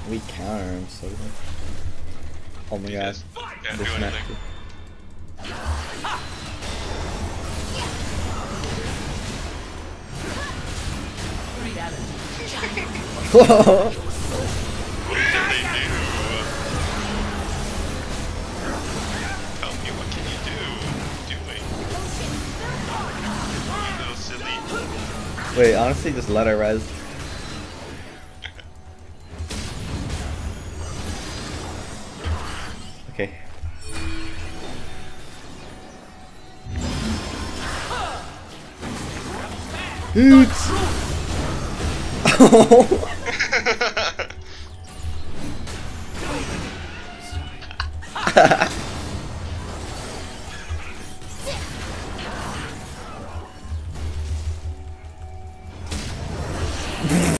We counter him, so. Oh my He god. just can't This do match. anything. Whoa! What can they do? Tell me, what can you do? You little silly. Wait, honestly, just let her res. Okay. Hoots! Oh!